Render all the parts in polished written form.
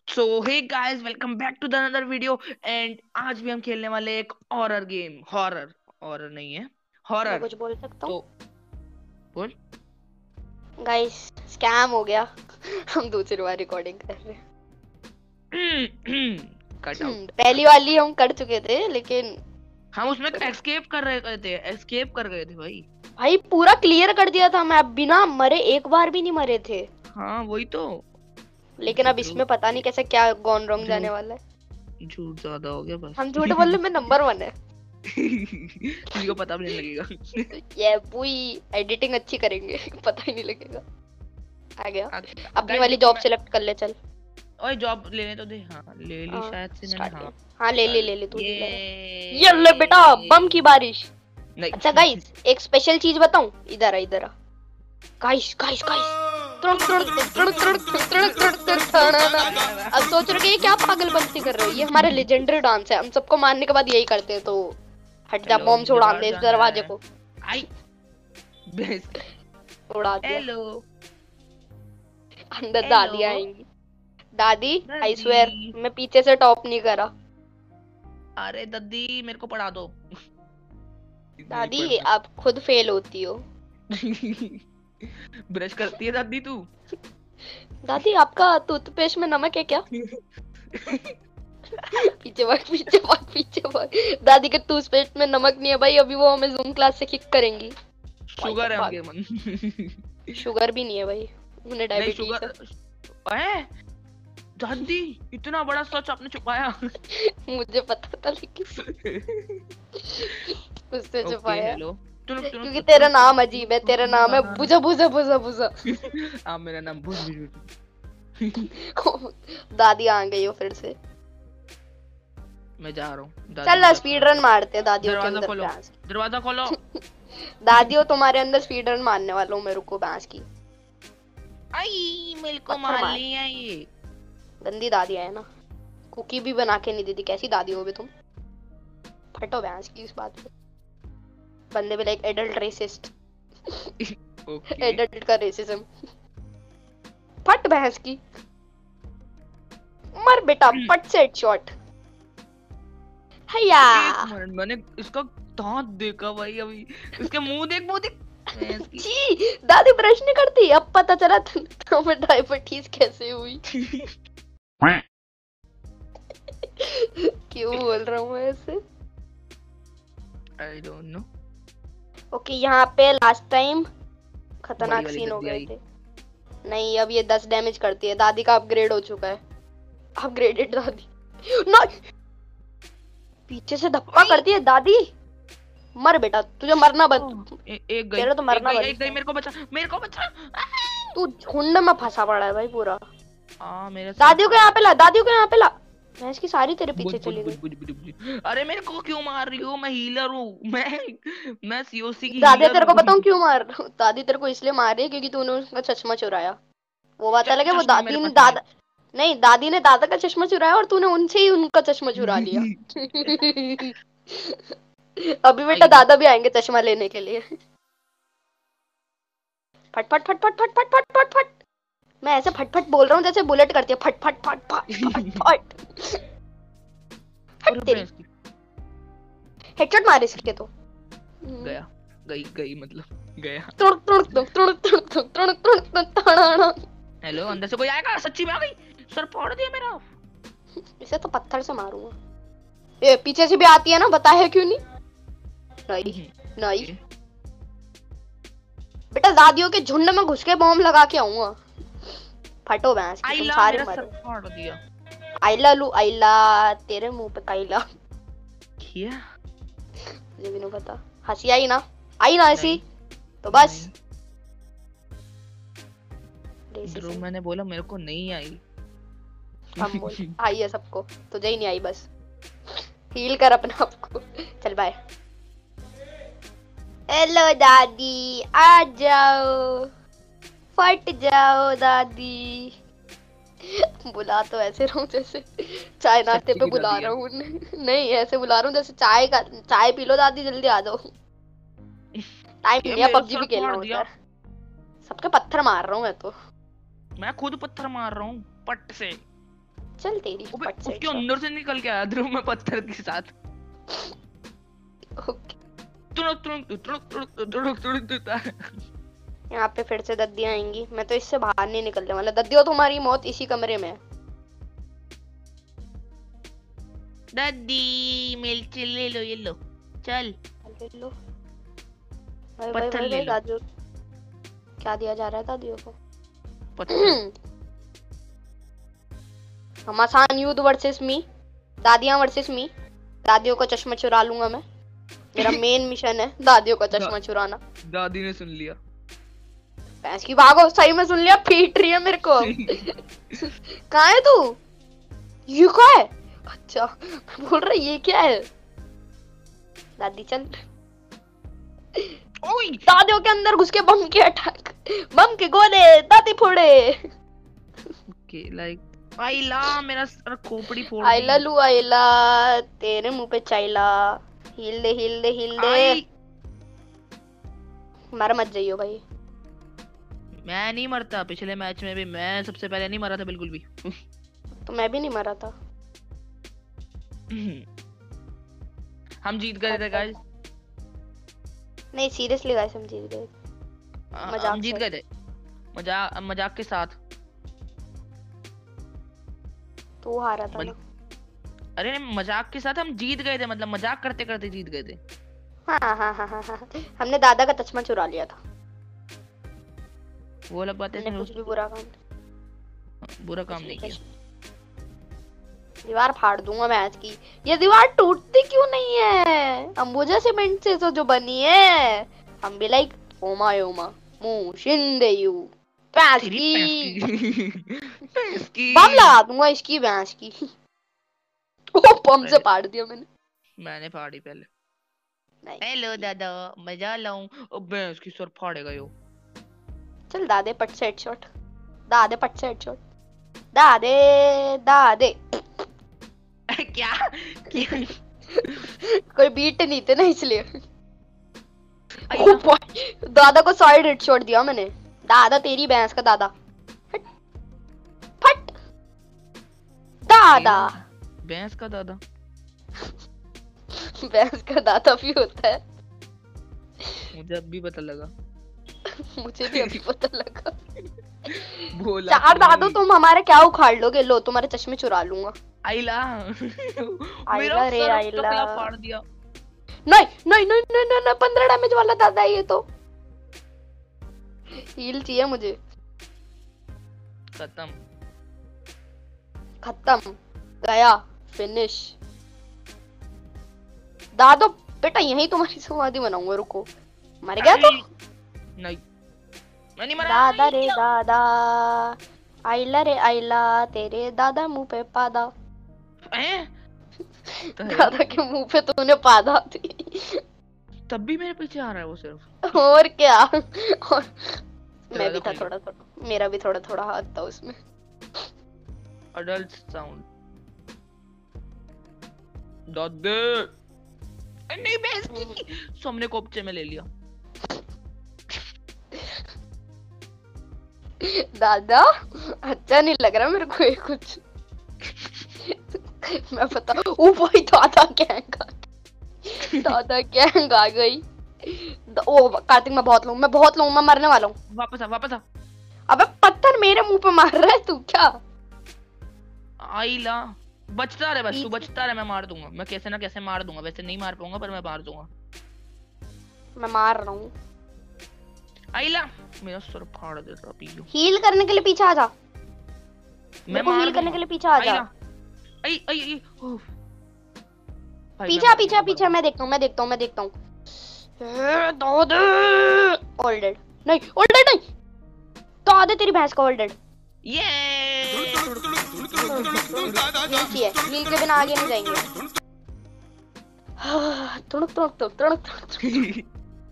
So hey guys, welcome back to the another video. And आज भी हम खेलने वाले एक हॉरर गेम। हॉरर हॉरर नहीं है, मैं हॉरर। कुछ बोल सकता हूँ? तो बोल। गाइस, स्कैम हो गया। हम दूसरी बार रिकॉर्डिंग कर रहे हैं। Cut out. पहली वाली हम कर चुके थे, लेकिन हम उसमें फिर एस्केप कर रहे थे, एस्केप कर गए थे भाई। भाई पूरा क्लियर कर दिया था। मैं बिना मरे एक बार भी नहीं मरे थे। हाँ वही तो। लेकिन अब झूठ इसमें पता नहीं कैसे क्या गॉन रॉन्ग जाने झूठ वाला है। झूठ ज्यादा हो गया बस। हम झूठ बोलने में नंबर 1 है। किसी को पता भी नहीं लगेगा। ये पूरी एडिटिंग अच्छी करेंगे। पता ही नहीं लगेगा। आ गया। अपनी गाइस वाली देखो जॉब मैं, सिलेक्ट कर ले, चल। ओए जॉब लेने तो दे। हाँ ले ली हाँ, शायद से मैंने। स्टार्ट हाँ कर। हाँ, ले ले तू ले ले। ये ले बेटा, बम की ये बारिश। अच्छा नहीं। गाइस, एक स्पेशल चीज बताऊं? इधर आ, इधर आ। गाइस गाइस गाइस, अब सोच रहे हो कि ये क्या पागलपंती कर रहे हो? ये हमारा लेजेंडरी डांस है। हम सबको मारने के बाद यही करते हैं। तो हट जा, चलो बॉम्ब से मुझे उड़ान बाहर दे इस जाना दरवाजे है। को। आई बेस। उड़ा दिया। हेलो अंदर हेलो दादी आएंगी। दादी, आई दादी। स्वेर मैं पीछे से टॉप नहीं करा। अरे दादी मेरे को पढ़ा दो। नहीं दादी, पढ़ती। आप खुद फेल होती हो। ब्रश करती है दादी तू? दादी, आपका टूथपेस्ट में नमक है क्या? पीछे भाग, पीछे भाग, पीछे भाग। दादी के टूथपेस्ट में नमक नहीं है भाई। अभी वो हमें जूम क्लास से किक करेंगी। भाई शुगर साहब है भाग। उनके मन। शुगर भी नहीं है भाई, उन्हें नहीं डायबिटीज है। शुगर है। दादी इतना बड़ा सच आपने छुपाया। मुझे पता था, लेकिन उससे ओके छुपाया। हेलो। टुनुक टुनुक क्योंकि तेरा टुनुक नाम टुनुक अजीब है। तेरा नाम है टुनुक। बुझा बुझा बुझा बुझा। आप मेरा नाम भूल भी। दादी आ गई हो फिर से। मैं जा रहा हूँ दादी चल के ना, साथ स्पीड खेलने। रन मारते हैं दादियों के दरवाजा अंदर खोलो, भैंस। दरवाजा खोलो। दादियों, तुम्हारे अंदर स्पीड रन मारने वाला हूँ मैं। रुको, भैंस की आई मेरे को पत्थर मार मार। लिया ये। गंदी दादी है ना। कुकी भी बना के नहीं देती। कैसी दादी हो बे तुम? फटो भैंस की इस बात पे। बंदे भी like adult racist. Okay adult का रेसिज्म। फट भैंस की। मर बेटा, फट से हेडशॉट। हैया। एक मिनट, मैंने इसका दांत देखा भाई अभी। इसके मुंह देख, मुंह देख। भैंस की। छी, दादी ब्रश नहीं करती। अब पता चला तुम्हें डायबिटीज कैसे हुई। क्यों बोल रहा हूँ मैं ऐसे? I don't know. ओके, यहाँ पे लास्ट टाइम बड़ी खतरनाक वाली सीन हो दद्दी गए आई। थे। नहीं, अब ये 10 डैमेज करती है। दादी का अपग्रेड हो चुका है। अपग्रेडेड दादी। नहीं, पीछे से धक्का करती है दादी। मर बेटा, तुझे मरना बंद। एक गई, तेरा तो एक मरना गई, बंद एक गई। था। मेरे को बचा, मेरे को बचा। तू झुंड में फंसा पड़ा है भाई पूरा। मेरे साथ। दादियों को यहाँ पे ला, दादियों को यहाँ पे ला। भैंस की सारी तेरे बुझ पीछे बुझ चली बुझ गई। बुझ बुझ बुझ। अरे मेरे को क्यों मार रही हो? मैं हीलर हूँ। मैं सीओसी की दादी हीलर तेरे को हूँ। बताऊं क्यों मार रहा हूं? दादी तेरे को इसलिए मार रही है क्योंकि तूने उसका चश्मा चुराया। वो बात अलग है। वो चश्मा मेरे दादी ने पास नहीं है। दादा नहीं, दादी ने दादा का चश्मा चुराया और तूने उनसे ही उनका चश्मा चुरा लिया। अभी बेटा आई लो। दादा भी आएंगे चश्मा लेने के लिए। फट फट फट फट फट फट फट फट फट। मैं ऐसे फट फट बोल रहा हूँ जैसे बुलेट करती है। फट फट फट फट फट फट। हट और तेरी। भैंस की। हेडशॉट मार इसके तो। गया, गई गई मतलब गया। तुड़क तुड़क तुड़क तुड़क तुड़क तुड़क तुड़क तुड़क तुड़क। हेलो, अंदर से कोई आएगा? सच्ची में आ गई। सर फोड़ दिया मेरा। इसे तो पत्थर से मारूंगा। ये पीछे से भी आती है ना, बता है क्यों नहीं? नहीं नहीं ओके। बेटा, दादियों के झुंड में घुस के बॉम्ब लगा के आऊंगा। फटो भैंस की, तुम आइला सारे मेरा सर मरो। फोड़ दिया। आइला लू आइला। तेरे मुंह पे काइला। क्या? मुझे भी नहीं पता। हंसी आई ना? आई ना ऐसी? तो बस। ध्रुव मैंने बोला मेरे को नहीं आई। हम बोल आई है सबको, तुझे ही नहीं आई बस। हील कर अपने आप को। चल बाय। हेलो दादी, आ जाओ। फट जाओ दादी। बुला तो ऐसे रहा हूँ जैसे चाय नाश्ते सच्ची पे की बुला दादी है। रहा हूँ। नहीं, ऐसे बुला रहा हूँ जैसे चाय पी लो दादी, जल्दी आ जाओ। टाइम ये नहीं है, मेरा पबजी सर भी खेलना फाड़ होता दिया। है। सबके पत्थर मार रहा हूँ मैं तो। मैं खुद पत्थर मार रहा हूँ पट से। चल तेरी अबे फट से उसके अंदर से निकल के आया ध्रुव में पत्थर के साथ। ओके। तुड़क तुड़क तुड़क तुड़क तुड़क तुड़क तुड़क। यहाँ पे फिर से दद्दियां आएंगी, मैं तो इससे बाहर नहीं निकलने वाला। दद्दियों तुम्हारी मौत इसी कमरे में है। दादी मिर्च ले लो, ये लो, चल ले लो। भाई भाई पत्थर भाई ले भाई लो, दादियों क्या दिया जा रहा है दादियों को? पत्थर। घमासान युद्ध वर्सेस मी, दादियां वर्सेस मी। दादियों का चश्मा चुरा लूंगा मैं। मेरा मेन मिशन है दादियों का चश्मा चुराना। दादी ने सुन लिया। भैंस की भागो, सही में सुन लिया, पीट रही है मेरे को। कहाँ है तू? ये क्या है? अच्छा बोल रहा ये क्या है? दादी चल। ओए दादियों के अंदर घुस के बम के अटैक, बम के गोले, दादी फोड़े। ओके लाइक आइला मेरा सर खोपड़ी फोड़ आइला दी। लू आइला, तेरे मुंह पे चाइला। हिल दे हिल दे हिल दे। आई मर मत जाइयो भाई। मैं नहीं मरता, पिछले मैच में भी मैं सबसे पहले नहीं मरा था बिल्कुल भी। तो मैं भी नहीं मरा था। हम जीत गए थे गाइस। नहीं सीरियसली गाइस, हम जीत गए। मजाक हम जीत से। गए थे, मजाक मजाक के साथ। तू हारा था ना। अरे नहीं, मजाक के साथ हम जीत गए थे, मतलब मजाक करते करते जीत गए थे। हाँ हाँ हाँ हाँ हाँ। हमने दादा का चश्मा चुरा लिया था। वो अलग बात है, हमने इसमें कुछ भी बुरा काम नहीं किया। दीवार फाड़ दूंगा मैं आज की। ये दीवार टूटती क्यों नहीं है? अंबुजा सीमेंट से तो जो बनी है। हम भी लाइक ओमा योमा मु शिंदे यू पैस तेरी की। भैंस की। बम लगा दूंगा इसकी भैंस की। ओ बम से फाड़ दिया मैंने। मैंने फाड़ी पहले। नहीं हेलो दादा, मजा लाऊं? ओ भैंस की सर फाड़ेगा यो। चल दादे पट से हेडशॉट, दादे पट से हेडशॉट, दादे दादे। क्या क्या? कोई बीट नहीं थे ना इसलिए। आइला। ओ भाई, दादा को साइड हेडशॉट दिया मैंने। दादा तेरी भैंस का दादा। हट, फट दादा। भैंस का दादा। भैंस का दादा भी होता है। मुझे अब भी पता लगा। मुझे भी अभी पता लगा। बोला चार दादो तुम हमारे क्या उखाड़ लोगे? लो तुम्हारे चश्मे चुरा लूंगा। आइला। आइला मेरा रे सर आइला। टकला फाड़ दिया। नहीं नहीं नहीं नहीं नहीं, नहीं 15 डैमेज वाला दादा है ये तो। हील चाहिए मुझे। खत्म। खत्म गया फिनिश। दादो बेटा यही तुम्हारी समाधि बनाऊंगा, रुको। मर गया तो? नहीं मैं नहीं मरा। दादा रे दादा, आइला रे आइला, तेरे दादा मुंह पे पादा। हैं? दादा के मुंह पे तूने पादा थी। तब भी मेरे पीछे आ रहा है वो सिर्फ। और क्या। और मैं भी था कोई थोड़ा थोड़ा, मेरा भी थोड़ा थोड़ा हाथ था उसमें। Adult sound. दादे नहीं, भैंस की सामने कोपचे में ले लिया। दादा अच्छा नहीं लग रहा मेरे को ये कुछ। मैं बता ओ भाई दादा गैंग आ गई। दादा गैंग आ गई। ओ कार्तिक मैं बहुत लूं, मैं मरने वाला हूँ। वापस आ, वापस आ। अबे पत्थर मेरे मुंह पे मार रहा है तू क्या? आइला बचता रहे, बस तू बचता रहे, मैं मार दूंगा। मैं कैसे ना कैसे मार दूंगा, वैसे नहीं मार पाऊंगा पर मैं मार दूंगा। मैं मार रहा हूँ। आइला मेरा सर फाड़ दे रहा पियो। हील करने के लिए पीछे आ जा। मैं मेरे को हील करने के लिए पीछे आ जा। आई आई आई ओह। भाई, पीछे मैं पीछे पीछे, मैं देखता हूँ। दादे ऑल डेड। नहीं ऑल डेड नहीं, दादे तेरी भैंस का ऑल डेड। ये हील के बिना आगे नहीं जाएंगे। तुड़क तुड़क तुड़क तुड़क तुड़क।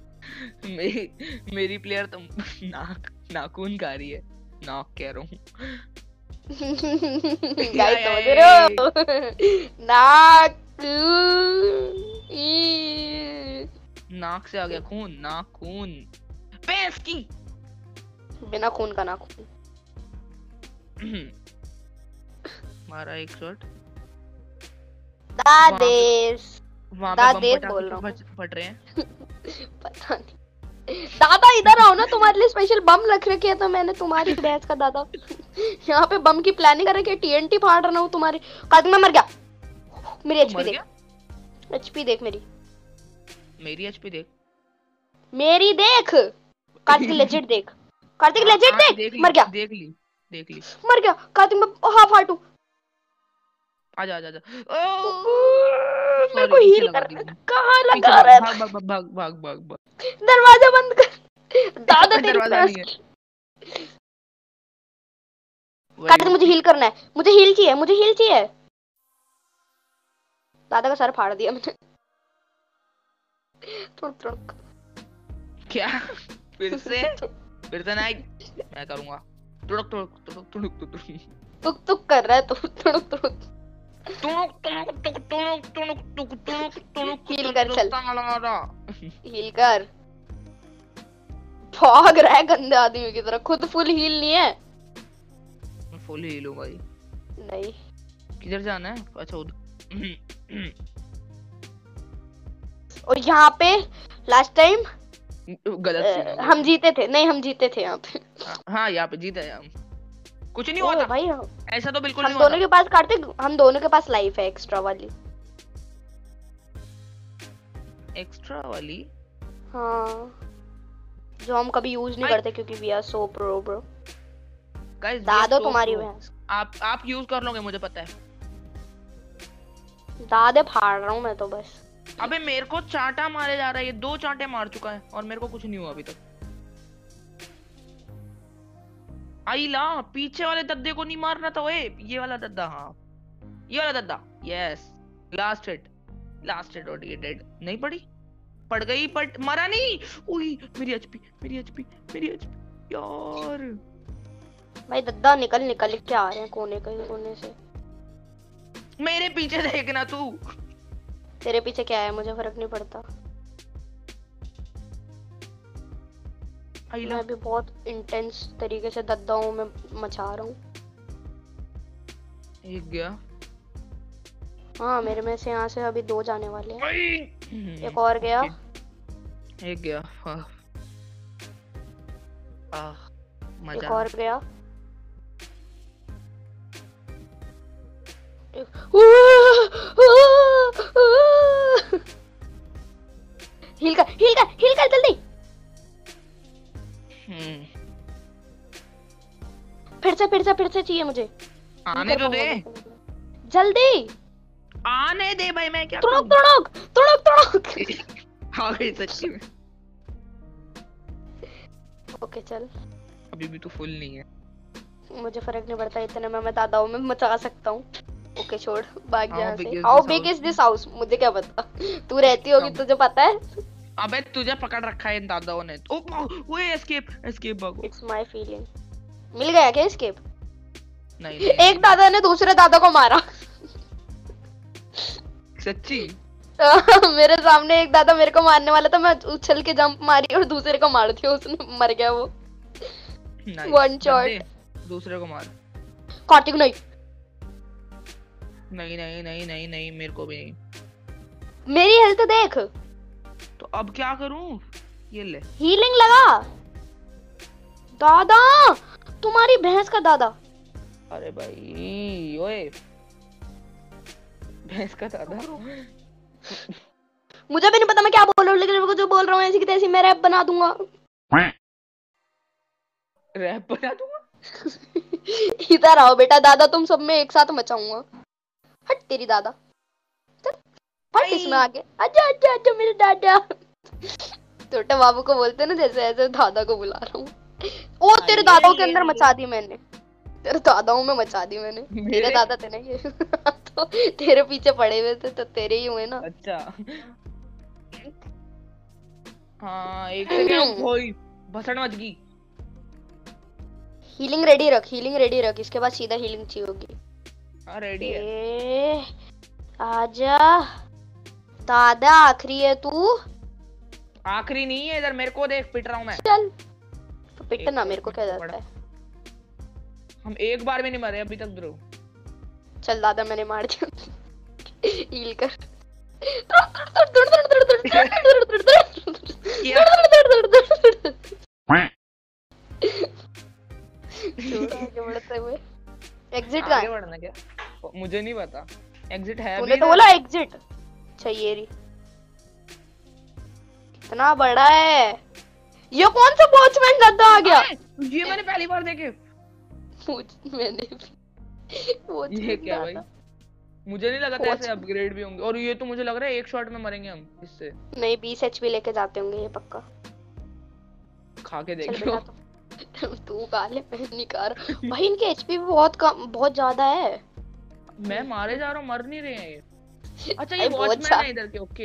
मेरी प्लेयर तो नाखून खा रही है, नाक कह रहा हूँ। गाइस समझ रहे हो? नाक नाक से आ गया खून, नाखून। भैंस की बिना खून का नाखून। मारा एक शॉट। दादेश वहां पे बम दादेश बोल रहा हूँ। फट रहे हैं। पता नहीं। दादा इधर आओ ना, तुम्हारे लिए स्पेशल बम रख रखे है तो मैंने, तुम्हारी भैंस का दादा। यहाँ पे बम की प्लानिंग कर रखी है, टीएनटी फाड़ रहा हूँ तुम्हारी। कद में मर गया। मेरी एचपी देख, एचपी देख मेरी। मेरी एचपी देख, मेरी देख। कार्तिक लेजेंड देख, कार्तिक लेजेंड देख। मर गया, देख ली मर गया। कार्तिक में हाफ हार्टू। आजा आजा आजा। मेरे को हील कर, कहाँ लगा रहा है? भाग भाग भाग भाग भाग भाग। दरवाजा बंद कर दादा, तेरी दरवाजा नहीं है। कार्तिक मुझे हील करना है, मुझे हील चाहिए, मुझे हील चाहिए। दादा का सर फाड़ दिया मैंने। तुड़क क्या फिर से नहीं, मैं करूंगा। तुड़क तुड़क तुड़क तुड़क तुड़क तुक तुक कर रहा है तू। तुड़क तुड़क तुड़क तुड़क तुड़क तुड़क तुड़क तुड़क तुड़क। हील कर, चल हील कर। भाग रहा है गंदे आदमी की तरह, खुद फुल हील नहीं है। मैं फुल हील हूं भाई। नहीं, किधर जाना है? अच्छा उधर। और यहाँ पे लास्ट टाइम गलत सीन हम जीते थे। नहीं, हम जीते थे यहाँ पे। हाँ यहाँ पे जीते हैं हम। कुछ नहीं हुआ था भाई, ऐसा तो बिल्कुल हम नहीं हुआ दोनों के पास कार्तिक, हम दोनों के पास लाइफ है एक्स्ट्रा वाली। एक्स्ट्रा वाली? हाँ, जो हम कभी यूज नहीं करते क्योंकि we are so pro bro. Guys दादो तुम्हारी भैंस, आप यूज कर लोगे मुझे पता है। दादे फाड़ रहा हूँ मैं तो बस। अबे मेरे को चांटा मारे जा रहा है, ये 2 चांटे मार चुका है और मेरे को कुछ नहीं हुआ अभी तक। आइला पीछे वाले दद्दे को नहीं मारना था। ओए ये वाला दद्दा, हाँ ये वाला दद्दा। यस, लास्ट हिट और ये डेड। नहीं पड़ गई बट मरा नहीं। उई मेरी एचपी यार। भाई दद्दा निकल के आ रहे हैं कोने से। मेरे पीछे देखना तू। तेरे पीछे क्या है मुझे फर्क नहीं पड़ता। मैं भी बहुत इंटेंस तरीके से दद्दाओं में मचा रहा हूँ। एक गया। हाँ, मेरे में से यहाँ से अभी 2 जाने वाले हैं। एक और गया। एक गया। मजा। एक और गया। हील कर जल्दी। फिर से चाहिए मुझे। आने तो दे जल्दी, आने दे भाई। मैं क्या तुड़क हाँ गई सच्ची में। ओके चल, अभी भी तो फुल नहीं है। मुझे फर्क नहीं पड़ता, इतने में मैं दादाओं में मचा सकता हूँ। ओके छोड़, भाग जा से। How big is this house? मुझे क्या पता, तू रहती होगी, तुझे पता है। अबे तुझे पकड़ रखा है इन दादाओं ने। ओ एस्केप भागो। It's my feeling. मिल गया क्या एस्केप? नहीं। एक दादा ने दूसरे दादा को मारा। सच्ची? मेरे सामने एक दादा मेरे को मारने वाला था, मैं उछल के जंप मारी और दूसरे को मार दिया, उसने मर गया वो। One shot. दूसरे को मार। कार्तिक नहीं, मेरे को भी नहीं। मेरी हेल्थ देख। तो अब क्या करूं? ये ले हीलिंग लगा। दादा, तुम्हारी भैंस का दादा। अरे भाई ओए, भैंस का दादा। मुझे भी नहीं पता मैं क्या बोल रहा हूँ, लेकिन जो बोल रहा हूँ ऐसी की तैसी मैं रैप बना दूंगा। रैप बना दूंगा? इधर आओ बेटा, दादा तुम सब में एक साथ मचाऊंगा। हट तेरी दादा, फट इसमें आके। आजा मेरे दादा। छोटे बाबू को बोलते ना, जैसे ऐसे दादा को बुला रहा हूँ। ओ तेरे दादाओं के अंदर मचा दी मैंने, तेरे दादाओं में मचा दी मैंने। मेरे दादा थे ना ये। तो तेरे पीछे पड़े हुए थे तो तेरे ही हुए ना। अच्छा हाँ, एक सेकंड कोई भसड़ मच गई। हीलिंग रेडी रख, इसके बाद सीधा हीलिंग चाहिए होगी। हाँ रेडी है। आजा दादा, आखिरी है तू। आखिरी नहीं है, इधर मेरे को देख, पिट रहा हूँ मैं। चल तो पिटना, मेरे को क्या जाता है। हम एक बार भी नहीं मरे अभी तक ब्रो। चल दादा मैंने मार दिया। हील कर। क्या छोड़ आगे बढ़ते हुए। एग्जिट कहाँ आगे है? बढ़ना क्या? मुझे नहीं पता। एग्जिट है तूने अभी तो इधर? बोला एग्जिट। अच्छा ये रही। कितना बड़ा है ये। कौन सा वॉचमैन दादा आ गया? ये मैंने पहली बार देखे। मैंने भी वॉचमैन ये क्या भाई? दादा। मुझे नहीं लगा था ऐसे वॉचमैन अपग्रेड भी होंगे। और ये तो मुझे लग रहा है एक शॉट में मरेंगे हम इससे। नहीं 20 एचपी लेके जाते होंगे ये पक्का। खा के चल देखियो। बेटा तू खा ले मैं नहीं खा रहा भाई। इनके एचपी भी बहुत कम बहुत ज्यादा है। मैं मारे जा रहा हूँ, मर नहीं रहे हैं ये। अच्छा ये भाई बहुत वॉचमैन है इधर के। ओके।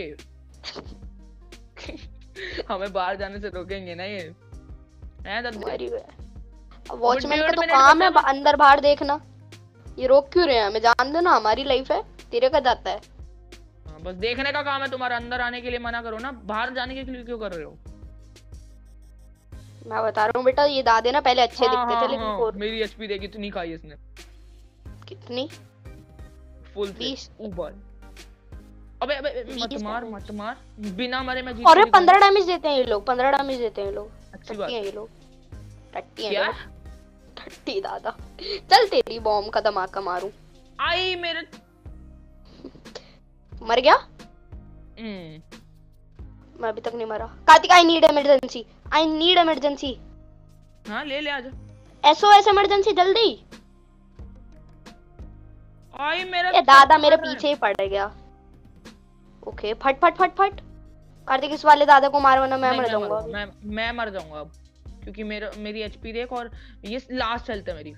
हमें बाहर जाने से रोकेंगे ना ये? हैं दद्दे? वॉचमैन का तो मिनट काम है बचा ना। अंदर बाहर देखना। ये रोक क्यों रहे हैं हमें? जान दो ना हमारी लाइफ है। तेरे का जाता है। हाँ, बस देखने का काम है तुम्हारा। अंदर आने के लिए मना करो ना, बाहर जाने के लिए क्यों कर रहे हो? मैं बता रहा हूँ बेटा ये दादे ना पहले अच्छे हाँ दिखते थे हाँ लेकिन हाँ, और मेरी एचपी देखी इतनी खाई इसने। कितनी? फुल से 20। ऊपर। अबे अबे अबे, मत 20 मार डैमेज। मत मार। बिना मरे मैं जीत अरे के दिखाऊंगा। 15 डैमेज देते हैं ये लोग। 15 डैमेज देते हैं ये लोग। अच्छी टट्टी बात। हैं ये लोग। टट्टी हैं क्या? ये लोग। टट्टी दादा। चल तेरी बॉम्ब का धमाका मारूं। आई मेरे। मर गया? मैं अभी तक नहीं मरा। Kartik I need emergency. I need emergency. हाँ ले ले आजा। एसओएस इमरजेंसी जल्दी। आई मेरा ये दादा सब मेरे मार रहा है। पीछे ही पड़ गया। ओके फट फट फट फट। कार्तिक इस वाले दादा को मार वरना मैं नहीं, मर मैं जाऊंगा मर अभी। मैं मर जाऊंगा अब। क्योंकि मेरी एचपी देख। और ये लास्ट हेल्थ है मेरी।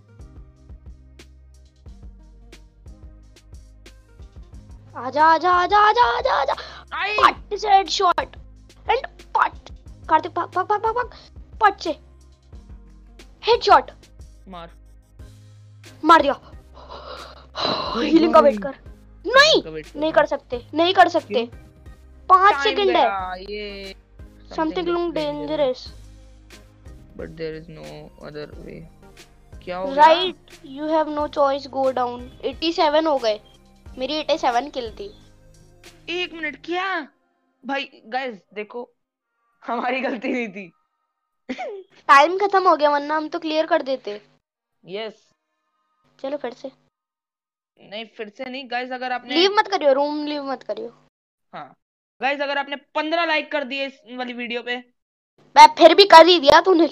आजा आजा आजा आजा आजा आजा। आई पट से हेडशॉट एंड पट। कार्तिक भाग भाग भाग भाग भाग। पट से हेडशॉट मार। मार दिया। हीलिंग का वेट कर। नहीं का वेट नहीं कर सकते नहीं कर सकते। 5 सेकंड है। ये something look dangerous. But there is no other way. क्या हो गया? Right you have no choice go down. 87 हो गए। मेरी 87 किल थी। एक मिनट क्या? भाई गाइस देखो, हमारी गलती नहीं थी। टाइम खत्म हो गया वरना हम तो क्लियर कर देते। यस। चलो फिर से। नहीं फिर से नहीं गाइस। अगर आपने लीव मत करियो रूम लीव मत करियो। हाँ गाइस, अगर आपने 15 लाइक कर दिए इस वाली वीडियो पे, मैं फिर भी कर ही दिया तूने।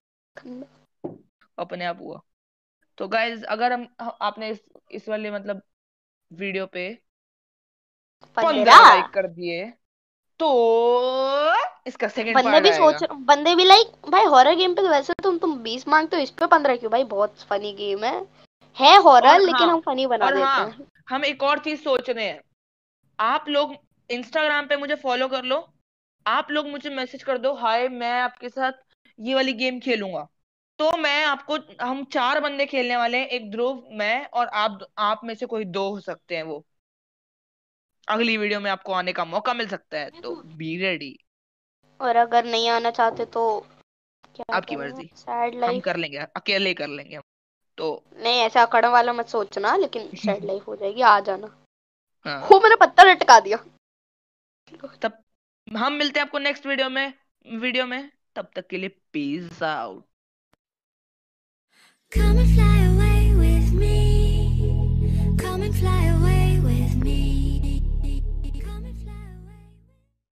अपने आप हुआ। तो गाइस अगर आपने इस वाले मतलब वीडियो पे 15 लाइक 15। कर दिए तो इसका सेकंड बंदे पार्ट भी आएगा। बंदे भी लाइक भाई हॉरर गेम पे तो वैसे तुम 20 मांगते हो इस पे 15 क्यों भाई? बहुत फनी गेम है हॉरर और लेकिन हाँ हम फनी बना देते हाँ, हैं। हम एक और चीज सोच रहे हैं। आप लोग इंस्टाग्राम पे मुझे फॉलो कर लो। आप लोग मुझे मैसेज कर दो, हाय मैं आपके साथ ये वाली गेम खेलूंगा। तो मैं आपको, हम 4 बंदे खेलने वाले हैं। एक ध्रुव, मैं और आप में से कोई 2 हो सकते हैं वो। अगली वीडियो में आपको आने का मौका मिल सकता है, तो बी रेडी। और अगर नहीं आना चाहते तो क्या आपकी करें? मर्जी। सैड हम लाइफ। कर लेंगे, अकेले ही कर लेंगे हम तो। नहीं ऐसा अकड़ वाला मत सोचना लेकिन सैड लाइफ हो जाएगी आ जाना। हाँ वो मैंने पत्थर लटका दिया। तब हम मिलते हैं आपको नेक्स्ट वीडियो में। तब तक के लिए peace out. Come and fly away with me. Come and fly away with me.